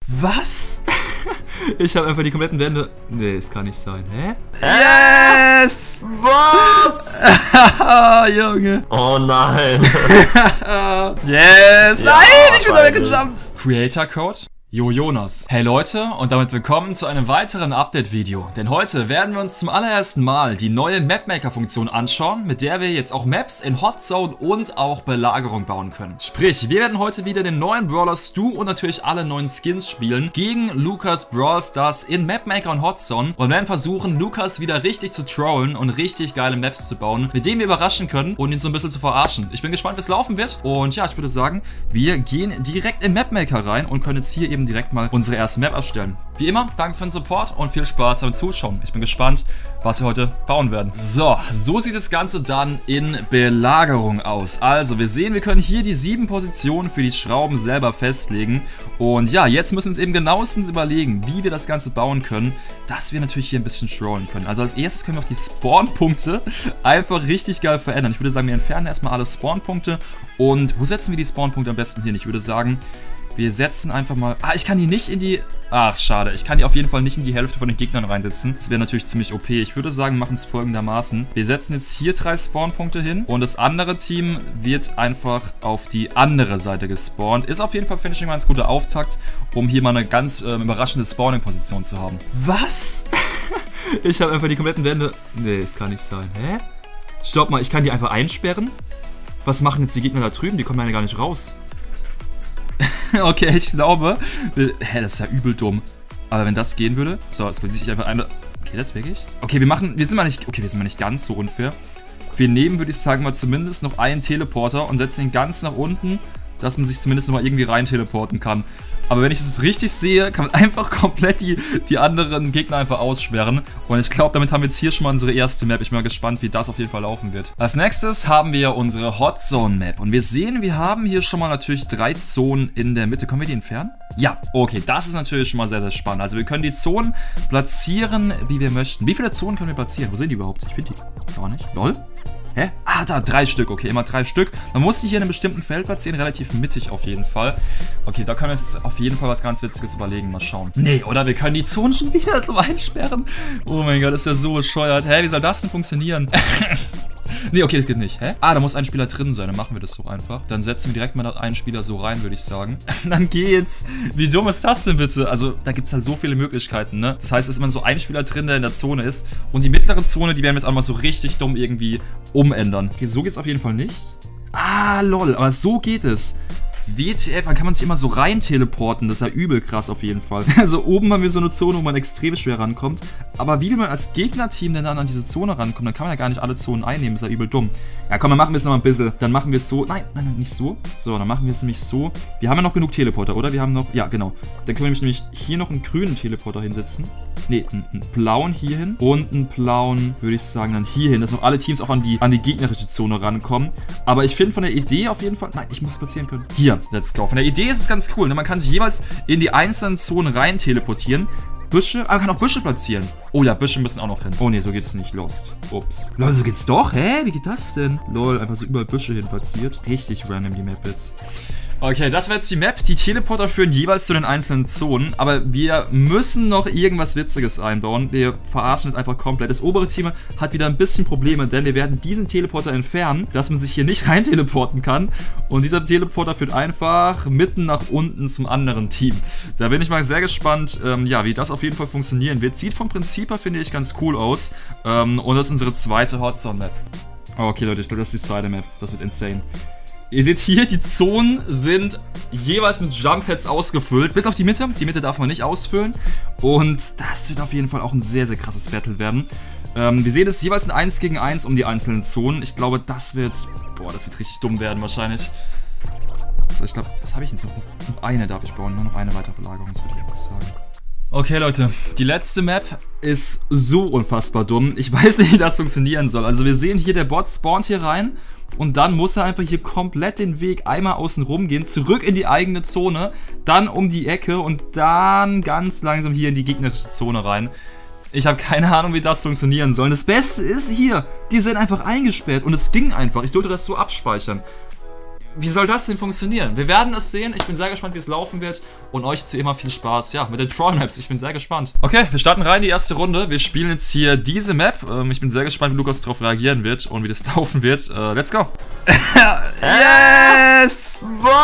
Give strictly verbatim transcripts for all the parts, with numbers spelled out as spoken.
Was? Ich habe einfach die kompletten Wände... Nee, es kann nicht sein. Hä? Yes! Was? Junge. Oh nein. Yes! Ja, Nein, ich bin da peinlich. weggejumpt. Creator Code? Jo Jonas. Hey Leute und damit willkommen zu einem weiteren Update-Video. Denn heute werden wir uns zum allerersten Mal die neue Mapmaker-Funktion anschauen, mit der wir jetzt auch Maps in Hot Zone und auch Belagerung bauen können. Sprich, wir werden heute wieder den neuen Brawler Stu und natürlich alle neuen Skins spielen gegen Lukas Brawl Stars in Mapmaker und Hot Zone und werden versuchen, Lukas wieder richtig zu trollen und richtig geile Maps zu bauen, mit denen wir überraschen können und ihn so ein bisschen zu verarschen. Ich bin gespannt, wie es laufen wird und ja, ich würde sagen, wir gehen direkt in Mapmaker rein und können jetzt hier eben direkt mal unsere erste Map erstellen. Wie immer, danke für den Support und viel Spaß beim Zuschauen. Ich bin gespannt, was wir heute bauen werden. So, so sieht das Ganze dann in Belagerung aus. Also, wir sehen, wir können hier die sieben Positionen für die Schrauben selber festlegen. Und ja, jetzt müssen wir uns eben genauestens überlegen, wie wir das Ganze bauen können, dass wir natürlich hier ein bisschen trollen können. Also als erstes können wir auch die Spawnpunkte einfach richtig geil verändern. Ich würde sagen, wir entfernen erstmal alle Spawnpunkte. Und wo setzen wir die Spawnpunkte am besten hin? Ich würde sagen, wir setzen einfach mal... Ah, ich kann die nicht in die... Ach, schade. Ich kann die auf jeden Fall nicht in die Hälfte von den Gegnern reinsetzen. Das wäre natürlich ziemlich O P. Ich würde sagen, wir machen es folgendermaßen. Wir setzen jetzt hier drei Spawnpunkte hin. Und das andere Team wird einfach auf die andere Seite gespawnt. Ist auf jeden Fall, finde ich, ein ganz guter Auftakt, um hier mal eine ganz äh, überraschende Spawning-Position zu haben. Was? Ich habe einfach die kompletten Wände... Nee, es kann nicht sein. Hä? Stopp mal, ich kann die einfach einsperren? Was machen jetzt die Gegner da drüben? Die kommen ja gar nicht raus. Okay, ich glaube... Hä, das ist ja übel dumm. Aber wenn das gehen würde... So, jetzt sich einfach eine... Okay, das wirklich? Okay, wir machen... Wir sind mal nicht... Okay, wir sind mal nicht ganz so unfair. Wir nehmen, würde ich sagen, mal zumindest noch einen Teleporter und setzen ihn ganz nach unten, dass man sich zumindest noch mal irgendwie rein teleporten kann. Aber wenn ich das richtig sehe, kann man einfach komplett die, die anderen Gegner einfach aussperren. Und ich glaube, damit haben wir jetzt hier schon mal unsere erste Map. Ich bin mal gespannt, wie das auf jeden Fall laufen wird. Als nächstes haben wir unsere Hot Zone Map. Und wir sehen, wir haben hier schon mal natürlich drei Zonen in der Mitte. Können wir die entfernen? Ja, okay, das ist natürlich schon mal sehr, sehr spannend. Also wir können die Zonen platzieren, wie wir möchten. Wie viele Zonen können wir platzieren? Wo sind die überhaupt? Ich finde die gar nicht. Lol. Hä? Ah, da, drei Stück. Okay, immer drei Stück. Man muss die hier in einem bestimmten Feld platzieren, relativ mittig auf jeden Fall. Okay, da können wir jetzt auf jeden Fall was ganz Witziges überlegen. Mal schauen. Nee, oder wir können die Zonen schon wieder so einsperren. Oh mein Gott, das ist ja so bescheuert. Hä, wie soll das denn funktionieren? Nee, okay, das geht nicht. Hä? Ah, da muss ein Spieler drin sein. Dann machen wir das so einfach. Dann setzen wir direkt mal einen Spieler so rein, würde ich sagen. Dann geht's. Wie dumm ist das denn bitte? Also, da gibt es halt so viele Möglichkeiten, ne? Das heißt, es ist immer so ein Spieler drin, der in der Zone ist. Und die mittlere Zone, die werden wir jetzt auch mal so richtig dumm irgendwie umändern. Okay, so geht's auf jeden Fall nicht. Ah, lol. Aber so geht es. W T F, dann kann man sich immer so rein teleporten. Das ist ja übel krass auf jeden Fall. Also oben haben wir so eine Zone, wo man extrem schwer rankommt. Aber wie will man als Gegnerteam denn dann an diese Zone rankommen? Dann kann man ja gar nicht alle Zonen einnehmen. Das ist ja übel dumm. Ja komm, dann machen wir es nochmal ein bisschen. Dann machen wir es so. Nein, nein, nein, nicht so. So, dann machen wir es nämlich so. Wir haben ja noch genug Teleporter, oder? Wir haben noch... Ja, genau. Dann können wir nämlich hier noch einen grünen Teleporter hinsetzen. Ne, einen, einen blauen hier hin. Und einen blauen, würde ich sagen, dann hier hin. Dass noch alle Teams auch an die, an die gegnerische Zone rankommen. Aber ich finde von der Idee auf jeden Fall... Nein, ich muss es platzieren können. Hier. Let's go. Von der Idee ist es ganz cool, ne? Man kann sich jeweils in die einzelnen Zonen rein teleportieren. Büsche, aber man kann auch Büsche platzieren. Oh ja, Büsche müssen auch noch hin. Oh ne, so geht es nicht. Lost. Ups. Lol, so geht's doch? Hä? Wie geht das denn? Lol, einfach so überall Büsche hin platziert. Richtig random die Map jetzt. Okay, das war jetzt die Map. Die Teleporter führen jeweils zu den einzelnen Zonen. Aber wir müssen noch irgendwas Witziges einbauen. Wir verarschen jetzt einfach komplett. Das obere Team hat wieder ein bisschen Probleme, denn wir werden diesen Teleporter entfernen, dass man sich hier nicht rein teleporten kann. Und dieser Teleporter führt einfach mitten nach unten zum anderen Team. Da bin ich mal sehr gespannt, ähm, ja, wie das auf jeden Fall funktionieren wird. Sieht vom Prinzip her, finde ich, ganz cool aus. Ähm, und das ist unsere zweite Hot Zone Map. Okay, Leute, ich glaube, das ist die zweite Map. Das wird insane. Ihr seht hier, die Zonen sind jeweils mit Jump Pads ausgefüllt. Bis auf die Mitte. Die Mitte darf man nicht ausfüllen. Und das wird auf jeden Fall auch ein sehr, sehr krasses Battle werden. Ähm, wir sehen es jeweils in eins gegen eins um die einzelnen Zonen. Ich glaube, das wird... Boah, das wird richtig dumm werden wahrscheinlich. Also ich glaube, was habe ich jetzt noch? Noch eine darf ich bauen. Nur noch eine weitere Belagerung, das würde ich einfach sagen. Okay, Leute, die letzte Map ist so unfassbar dumm. Ich weiß nicht, wie das funktionieren soll. Also wir sehen hier, der Bot spawnt hier rein und dann muss er einfach hier komplett den Weg einmal außen rum gehen, zurück in die eigene Zone, dann um die Ecke und dann ganz langsam hier in die gegnerische Zone rein. Ich habe keine Ahnung, wie das funktionieren soll. Das Beste ist hier, die sind einfach eingesperrt und es ging einfach. Ich durfte das so abspeichern. wie soll das denn funktionieren? Wir werden es sehen. Ich bin sehr gespannt, wie es laufen wird. Und euch jetzt immer viel Spaß, ja, mit den Troll-Maps. Ich bin sehr gespannt. Okay, wir starten rein in die erste Runde. Wir spielen jetzt hier diese Map. Ähm, ich bin sehr gespannt, wie Lukas darauf reagieren wird und wie das laufen wird. Äh, let's go. Yes!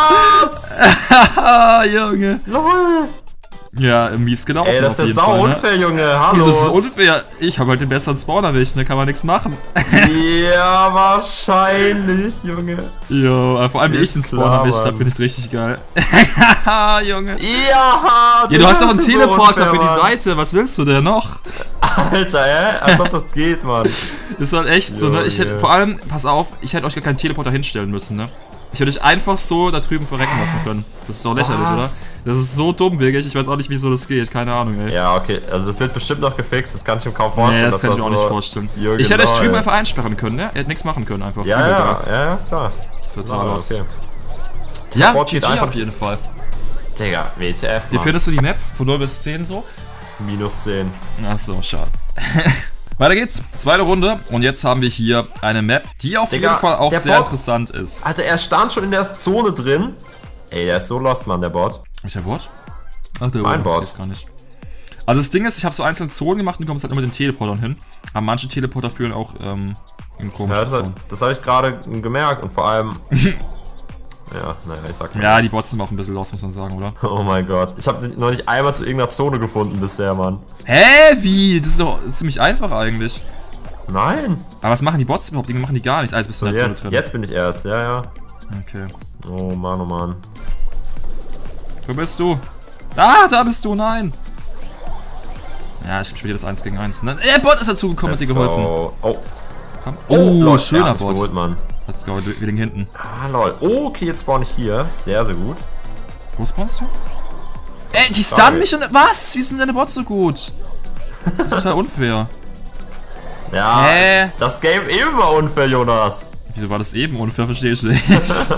Was? Junge. Lol. Ja, mies gelaufen. Ey, das auf ist jeden sau Fall, unfair, ne? Junge. Hallo. Das ist unfair. Ich habe halt den besseren Spawn erwischt, ne? Kann man nichts machen. Ja, wahrscheinlich, Junge. Jo, vor allem wie ich Ist den Spawn klar, erwischt habe, Mann. finde ich richtig geil. Junge. Ja, Ja, du hast doch einen das ist so Teleporter unfair, für die Mann. Seite. Was willst du denn noch? Alter, hä? Als ob das geht, Mann. Ist halt echt so, ne? Ich hätte, Junge. vor allem, pass auf, ich hätte euch gar keinen Teleporter hinstellen müssen, ne? Ich hätte euch einfach so da drüben verrecken lassen können. Das ist doch lächerlich, Was? oder? Das ist so dumm, wirklich. Ich weiß auch nicht, wieso das geht. Keine Ahnung, ey. Ja, okay. Also das wird bestimmt noch gefixt. Das kann ich mir kaum Nee, vorstellen. das kann ich mir auch so nicht vorstellen. Jürgen Ich hätte euch drüben Loll. einfach einsperren können, ne? Er hätte nichts machen können, einfach. Ja, Übel ja, geil. ja, ja, klar. Total Ah, lost. okay. Ja, Bot G geht G einfach- auf jeden Fall. Digga, W T F, Wie Mann. findest du die Map von null bis zehn so? Minus zehn. Ach so, schade. Weiter geht's. Zweite Runde. Und jetzt haben wir hier eine Map, die auf Digga, jeden Fall auch der sehr Bot- interessant ist. Alter, er stand schon in der Zone drin. Ey, der ist so lost, Mann, der Bot. Welcher Bot? Ach, der Mein Bot. Bot. Ich seh's gar nicht. Also das Ding ist, ich habe so einzelne Zonen gemacht und du kommst halt immer mit den Teleportern hin. Aber manche Teleporter führen auch ähm, in komische Ja, das Zonen. das habe ich gerade gemerkt und vor allem... ja, naja, ich sag mal. Ja, die Bots sind auch ein bisschen lost, muss man sagen, oder? Oh mein Gott. Ich habe noch nicht einmal zu irgendeiner Zone gefunden bisher, Mann. Hä? Wie? Das ist doch ziemlich einfach eigentlich. Nein. Aber was machen die Bots überhaupt? Die machen die gar nichts. Alles bist du So, in der jetzt, Zone drin. jetzt bin ich erst, ja, ja. Okay. Oh Mann, oh Mann. Wo bist du? Ah, da bist du, nein! Ja, ich spiele das eins gegen eins. Ne? Der Bot ist dazugekommen, hat dir Let's geholfen. go. Oh, Komm. oh, Oh, lol, schöner ja, hab ich Bot. geholt, Mann. Let's go, wir liegen hinten. Ah, lol. Oh, okay, jetzt spawn ich hier. Sehr, sehr gut. Wo spawnst du? Ey, die Sorry. stunnen mich und... Was? Wie sind deine Bots so gut? Das ist ja unfair. Ja, Hä? das Game eben war unfair, Jonas. Wieso war das eben unfair? Verstehe ich nicht.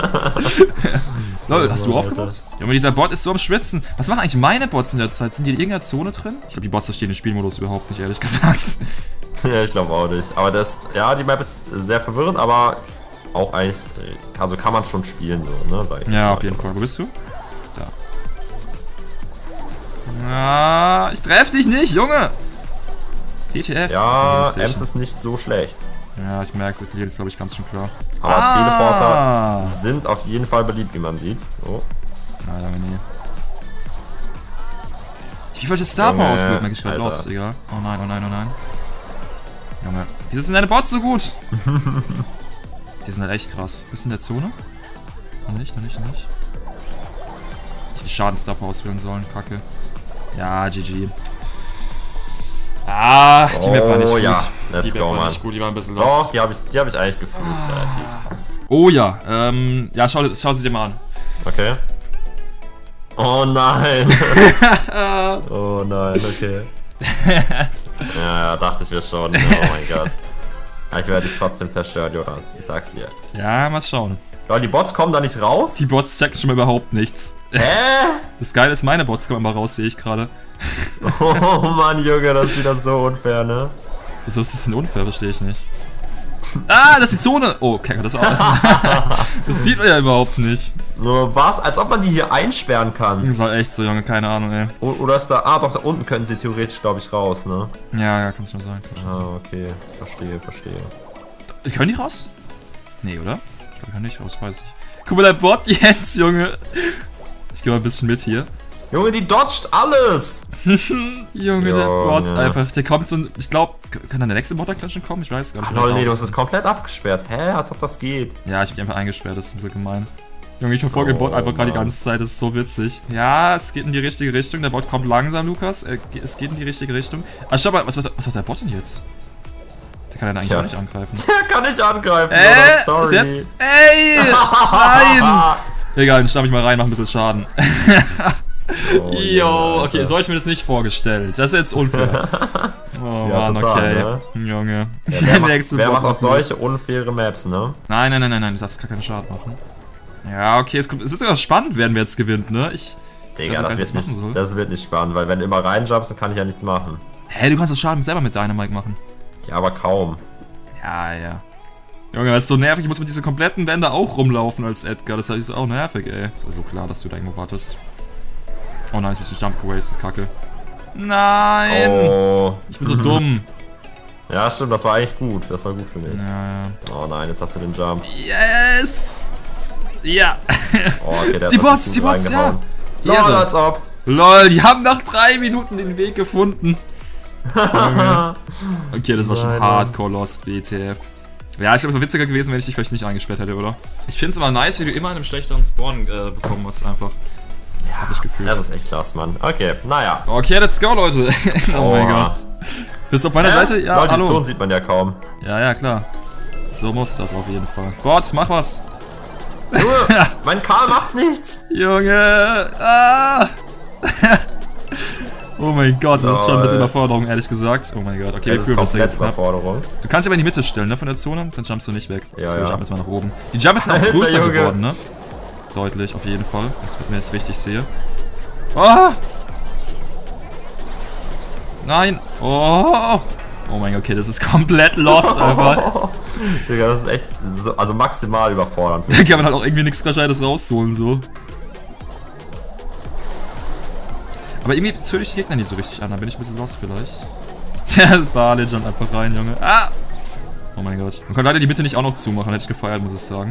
Lol, hast du Alter. aufgemacht? Junge, dieser Bot ist so am Schwitzen. Was machen eigentlich meine Bots in der Zeit? Sind die in irgendeiner Zone drin? Ich glaube, die Bots verstehen den Spielmodus überhaupt nicht, ehrlich gesagt. Ja, ich glaube auch nicht. Aber das, ja, die Map ist sehr verwirrend, aber auch eigentlich, also kann man schon spielen, so, ne, sag ich jetzt Ja, mal, auf jeden Fall. Jonas. Wo bist du? Da. Ah, ich treff dich nicht, Junge! P T F. Ja, das sehe ich Ems ist nicht so schlecht. schon. Ja, ich merke es, ich verliere jetzt, glaube ich, ganz schön klar. Aber Ah. Teleporter sind auf jeden Fall beliebt, wie man sieht. Oh. Na, lange nie. Wie falsche Star Junge, Power ausgewählt, merke ich gerade Alter. los, egal. Oh nein, oh nein, oh nein. Junge, wieso sind deine Bots so gut? Die sind halt echt krass. Bist du in der Zone? Noch nicht, noch nicht, noch nicht. Ich hätte Schaden Star Power auswählen sollen, kacke. Ja, G G. Ah, die Map war nicht Oh, gut. ja. Let's die go, Map war Mann. nicht gut, die war ein bisschen Doch, los. die habe ich, die hab ich eigentlich gefühlt, relativ. Oh ja, ähm, ja, schau, schau sie dir mal an. Okay. Oh nein. Oh nein, okay. Ja, ja, dachte ich mir schon. Oh mein Gott. Ja, ich werde dich trotzdem zerstören, Jonas. Ich sag's dir. Ja, mal schauen. Ja, die Bots kommen da nicht raus? Die Bots checken schon mal überhaupt nichts. Hä? Das Geile ist, meine Bots kommen immer raus, sehe ich gerade. Oh Mann, Junge, das ist wieder so unfair, ne? Wieso ist das denn unfair? Verstehe ich nicht. Ah, das ist die Zone! Oh, Kacker, das auch. Das sieht man ja überhaupt nicht. Nur was? Als ob man die hier einsperren kann. Das war echt so, Junge, keine Ahnung, ey. O- Oder ist da... Ah, doch, da unten können sie theoretisch, glaube ich, raus, ne? Ja, ja, kann schon sein. Kann schon sein. Ah, okay. Verstehe, verstehe. Können die raus? Nee, oder? Ich glaube, die können nicht raus, weiß ich. Guck mal, der Bot jetzt, Junge. Ich gehe mal ein bisschen mit hier. Junge, die dodgt alles! Junge, der Bot Junge. einfach. Der kommt so ein. Ich glaube, kann dann der nächste Botterklatschen kommen? Ich weiß gar nicht. Ach wer lol, da nee, du ist. hast es komplett abgesperrt. Hä? Als ob das geht. Ja, ich hab die einfach eingesperrt, das ist so gemein. Junge, ich verfolge den Oh, Bot einfach gerade die Mann. ganze Zeit, das ist so witzig. Ja, es geht in die richtige Richtung, der Bot kommt langsam, Lukas. Er, ge- es geht in die richtige Richtung. Ah, schau mal, was, was, was hat der Bot denn jetzt? Der kann ja eigentlich Ja. auch nicht angreifen. Der kann nicht angreifen, Äh, Jonas, ist sorry. jetzt? Ey! Nein! Egal, dann schnapp ich mal rein, mach ein bisschen Schaden. Oh, Jo, Junge, okay, Alter. so hab ich mir das nicht vorgestellt. Das ist jetzt unfair. Oh Ja, Mann, total, okay. Junge. Ja, wer Der macht, nächste wer Bot macht auch macht solche unfaire Maps, ne? Nein, nein, nein, nein, nein, du darfst gar keinen Schaden machen. Ja, okay, es, kommt, es wird sogar spannend werden, wer jetzt gewinnt, ne? Ich. Digga, weiß auch das gar wird, was machen soll. nicht, das wird nicht spannend, weil wenn du immer reinjumpst, dann kann ich ja nichts machen. Hä, du kannst das Schaden selber mit Dynamite machen. Ja, aber kaum. Ja, ja. Junge, das ist so nervig. Ich muss mit diesen kompletten Wände auch rumlaufen als Edgar. Das ist auch nervig, ey. Ist also klar, dass du da irgendwo wartest. Oh nein, ich bin Jump gewastet. Kacke. Nein! Oh. Ich bin so dumm. Ja, stimmt, das war eigentlich gut. Das war gut für mich. Ja, ja. Oh nein, jetzt hast du den Jump. Yes! Ja. Oh, okay, der die hat Bots, die Bots, ja. Lol, als ob. Lol, die haben nach drei Minuten den Weg gefunden. Okay, das war schon hardcore lost, B T F. Ja, ich glaube, es wäre witziger gewesen, wenn ich dich vielleicht nicht eingesperrt hätte, oder? Ich finde es immer nice, wie du immer in einem schlechteren Spawn äh, bekommen hast, einfach. Ja, hab ich gefühlt. Das ist echt krass, Mann. Okay, naja. Okay, let's go, Leute. Oh, oh mein Gott. Bist du auf meiner äh? Seite? Ja, Leute, hallo. die Zone sieht man ja kaum. Ja, ja, klar. So muss das auf jeden Fall. Bot, mach was. Junge, mein Karl macht nichts. Junge. Ah. Oh mein Gott, das ist schon ein bisschen Überforderung, ehrlich gesagt. Oh mein Gott, okay, wir führen das ja jetzt ab. Du kannst dich aber in die Mitte stellen, ne, von der Zone, dann jumpst du nicht weg. Ja, so, ja. ich jump jetzt mal nach oben. Die Jump ist auch Alter, größer Junge. geworden, ne? Deutlich, auf jeden Fall. Das wird mir jetzt richtig sehe. Oh! Nein! Oh! Oh mein Gott, okay, das ist komplett lost einfach. Digga, das ist echt so, also maximal überfordernd. Da kann man halt auch irgendwie nichts Gescheites rausholen, so. Aber irgendwie zöle ich die Gegner nicht so richtig an, da bin ich ein bisschen lost vielleicht. Der Barley jumpt einfach rein, Junge. Ah! Oh mein Gott. Man kann leider die Mitte nicht auch noch zumachen, hätte ich gefeiert, muss ich sagen.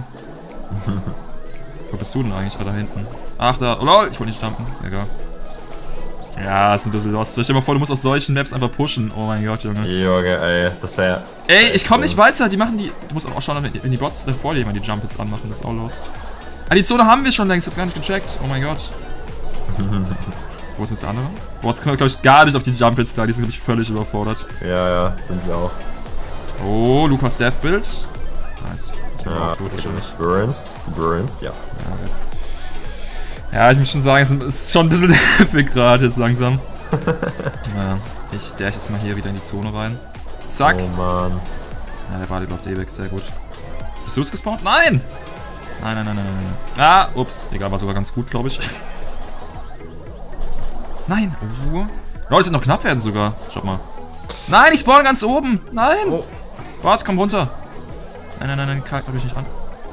Wo bist du denn eigentlich? Ah, da hinten. Ach, da. Oh lol, ich wollte nicht jumpen. Egal. Ja, ist ein bisschen lost. Stell dir mal vor, du musst auf solchen Maps einfach pushen. Oh mein Gott, Junge. Junge, ey, das wäre. Ey, ich komm nicht weiter. Die machen die. Du musst auch schauen, wenn die Bots vor dir immer die Jump Hits anmachen. Das ist auch lost. Ah, die Zone haben wir schon längst. Ich hab's gar nicht gecheckt. Oh mein Gott. Wo ist jetzt der andere? Bots können, glaube ich, gar nicht auf die Jump Hits klar. Die sind, glaube ich, völlig überfordert. Ja, ja, sind sie auch. Oh, Lukas Death Build. Nice. Ich bin Ja, auch tot wahrscheinlich. Burnst, Burnst, ja. Ja, ja, ich muss schon sagen, es ist schon ein bisschen nervig gerade jetzt langsam. Ja, ich dash jetzt mal hier wieder in die Zone rein. Zack. Oh Mann. Ja, der Bade läuft eh weg, sehr gut. Bist du es gespawnt? Nein! Nein, nein, nein, nein, nein. Ah, ups. Egal, war sogar ganz gut, glaube ich. Nein! Oh. Leute, das wird noch knapp werden sogar. Schaut mal. Nein, ich spawn ganz oben! Nein! Oh. Warte, komm runter. Nein, nein, nein, nein, kalt mich nicht an.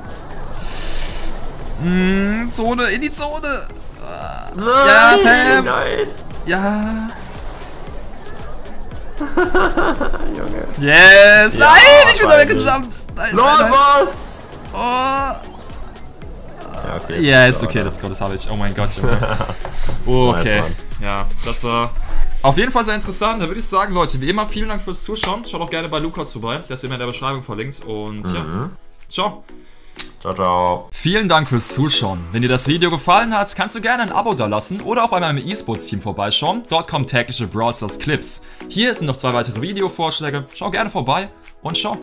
Mm, Zone, in die Zone! Nein! Ja, Pam! Nein! Ja! Junge. Yes! Ja, nein, ich bin da peinlich. weggejumpt! Nein, Lord, nein, nein. was? Oh! Ja, okay. Yes, okay, let's go, das habe ich. Oh mein Gott, Junge. Okay. Nice, Ja, das war auf jeden Fall sehr interessant. Da würde ich sagen, Leute, wie immer, vielen Dank fürs Zuschauen. Schaut auch gerne bei Lukas vorbei. Der ist immer in der Beschreibung verlinkt. Und ja, Mhm. ciao. Ciao, ciao. Vielen Dank fürs Zuschauen. Wenn dir das Video gefallen hat, kannst du gerne ein Abo dalassen oder auch bei meinem E-Sports-Team vorbeischauen. Dort kommen tägliche Brawl Stars Clips. Hier sind noch zwei weitere Videovorschläge. Schau gerne vorbei und ciao.